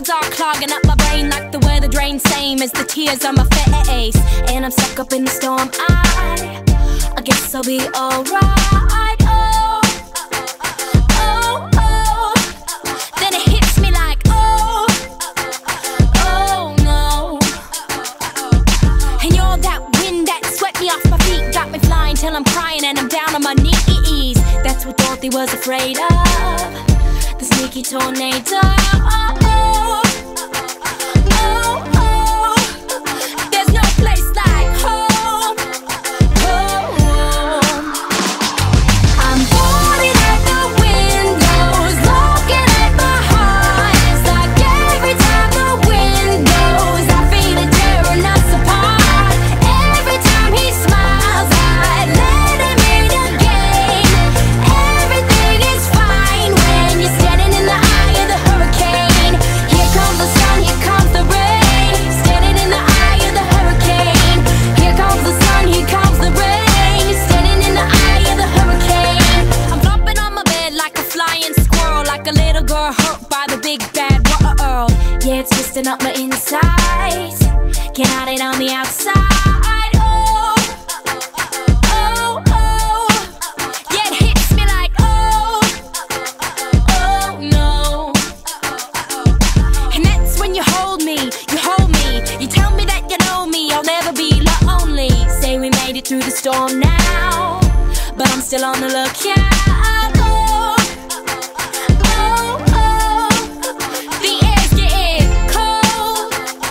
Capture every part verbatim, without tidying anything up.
clouds are clogging up my brain like the weather drain, same as the tears on my face. And I'm stuck up in the storm. I, I guess I'll be alright. Oh, oh, oh. Then it hits me like, oh, oh no. And you're that wind that swept me off my feet, got me flying till I'm crying and I'm down on my knees. That's what Dorothy was afraid of, the sneaky tornado. Oh, oh, oh, oh. There's no place like home, home. I'm boarding at the windows, looking at my heart. It's like every time the wind blows, I feel it tearing us apart. Every time he smiles, I let him in again. Everything is fine when you're standing in the eye of the hurricane. Here comes the sun, here comes the rain. Standing in the eye of the hurricane. Here comes the sun, here comes the rain. Standing in the eye of the hurricane. I'm flopping on my bed like a flying squirrel, like a little girl hurt by the big bad world. Yeah, it's twisting up my insides, can't hide it on the outside. Oh, oh, oh. Yeah, it hits me like, oh, oh no. And that's when you hold me, you hold me. You tell me that you know me, I'll never be lonely. Say we made it through the storm now, but I'm still on the lookout. Oh, oh, oh. The air's getting cold,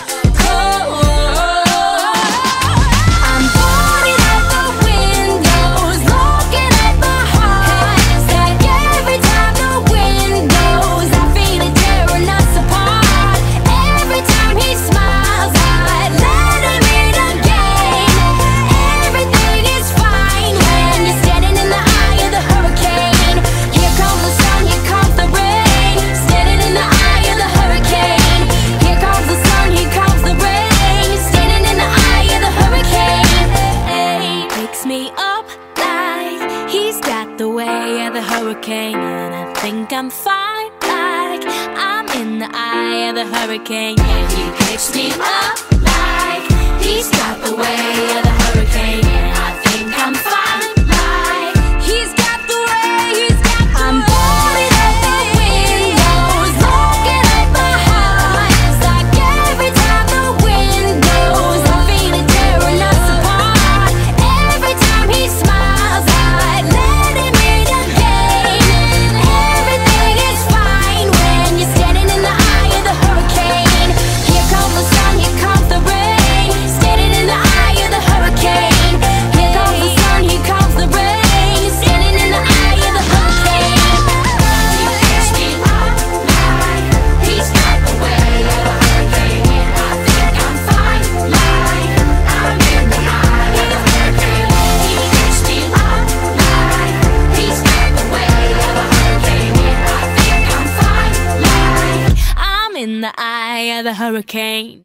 cold. I'm boarding at the windows, looking at my heart. It's like every time the wind blows, I feel it tearing us apart. Every time he smiles, I let him in again. Everything is fine when you're standing in the eye of the hurricane. Here comes the sun, here comes the rain. Standing in the eye of the hurricane. Here comes the sun, here comes the rain. Standing in the eye of the hurricane. Hey, picks me up like he's got the way of the hurricane. And I think I'm fine, like I'm in the eye of the hurricane. Yeah, he picks me up like he's got the way of the hurricane. And I think I'm fine, like he's got the way, he's got the I'm boarding at the windows, looking at my heart. It's like every time the wind blows, I feel it tearing us apart. Every time he smiles, I let him in again. Everything is fine when you're standing in the eye of the hurricane. Here comes the sun, here comes the rain. Standing in the eye of the hurricane. Here comes the sun, here comes the rain. Standing in the eye of the hurricane. He picks me up like he's got the way of the hurricane. And I think I'm fine, like I'm in the eye of the hurricane. He picks me up like he's got the way of the hurricane. And I think I'm fine, like I'm in the eye of the hurricane.